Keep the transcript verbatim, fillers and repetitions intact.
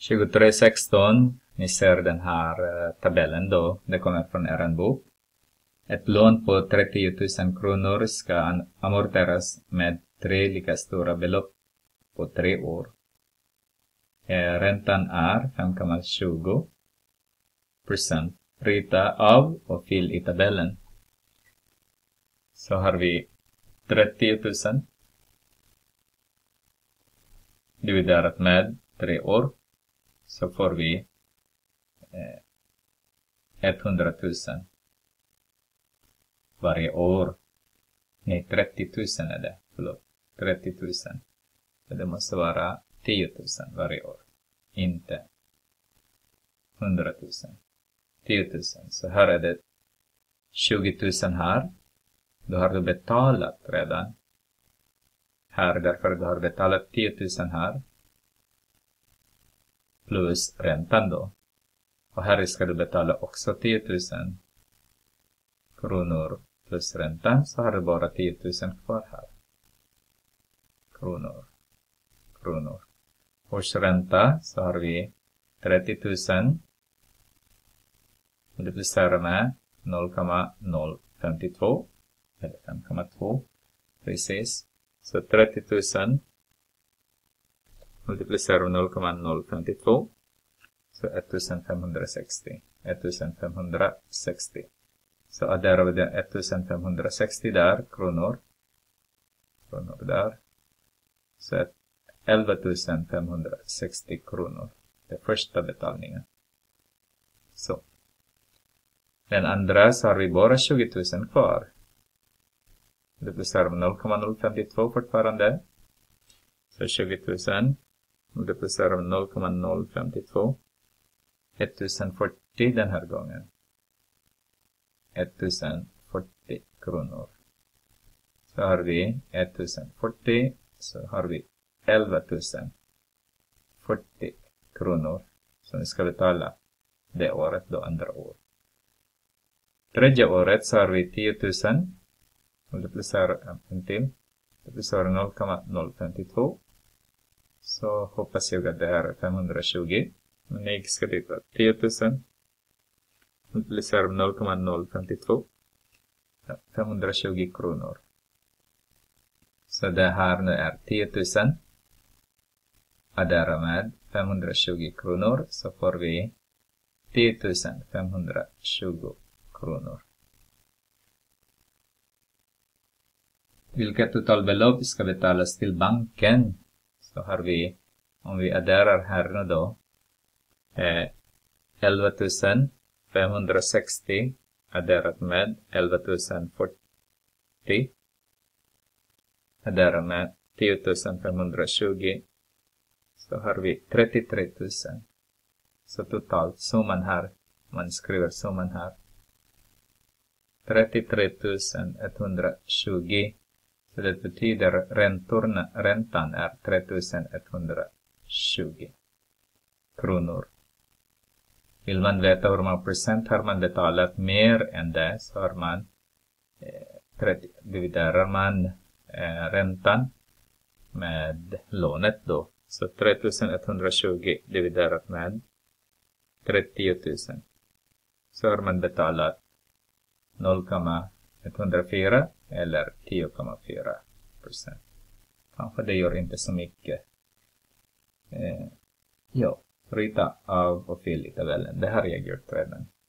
tjugotre sexton, ni ser den här uh, tabellen då, det kommer från er bok. Ett lån på trettio tusen kronor ska amorteras med tre lika stora belopp på tre år. Eh, räntan är fem komma tjugo procent. Rita av och fyll i tabellen. Så har vi trettio tusen dividerat med tre år. Så får vi eh, hundra tusen varje år. Nej, trettio tusen är det. Förlåt. trettio tusen. Så det måste vara tio tusen varje år. Inte hundra tusen. tio tusen. Så här är det tjugo tusen här. Då har du betalat redan. Här därför du har betalat tio tusen här. Plus räntan då. Och här ska du betala också tio tusen kronor plus räntan. Så har du bara tio tusen kvar här. Kronor. Kronor. Årsränta så har vi trettio tusen. Multiplicerar med noll komma noll fem två. Eller fem komma två. Precis. Så trettio tusen. Multiplicerar med noll komma noll fem två. Så femtonhundrasextio. femtonhundrasextio. Så adderar vi det femtonhundrasextio där. Kronor. Kronor där. Så elva tusen femhundrasextio kronor. Det första betalningen. Så. Den andra så har vi bara tjugo tusen kvar. Det blir noll komma noll fem två fortfarande. Så tjugo tusen. Det blir noll komma noll fem två. ettusenfyrtio den här gången. ettusenfyrtio kronor. Så har vi ettusenfyrtio. Så har vi elva tusen fyrtio kronor som vi ska betala det året då, andra år. Tredje året så har vi tio tusen. Multiplicerar en till. Multiplicerar noll komma noll fem två. Så hoppas jag att det här är femhundratjugo. Men jag ska titta. tio tusen. Multiplicerar noll komma noll fem två. femhundratjugo kronor. Så det här nu är tio tusen. Addera med femhundratjugo kronor. Så får vi tio tusen femhundratjugo kronor. Vilket totalbelopp ska betalas till banken? Så har vi, om vi adderar här nu då, eh, elva tusen femhundrasextio adderat med elva tusen fyrtio. Adderar med tio tusen femhundratjugo. Så har vi trettiotre tusen. Så totalt summan här, man skriver summan här. trettiotre tusen etthundratjugo. Så det betyder räntorna, räntan är tre tusen etthundratjugo kronor. Vill man veta hur många procent har man betalat mer än det, så har man eh, trettio, dividerar man eh, räntan med lånet då. Så tre tusen etthundratjugo dividerat med trettio tusen. Så har man betalat noll komma etthundrafyra eller tio komma fyra procent. Kanske det gör inte så mycket. Eh, ja, rita av och fyll i tabellen. Det här har jag gjort redan.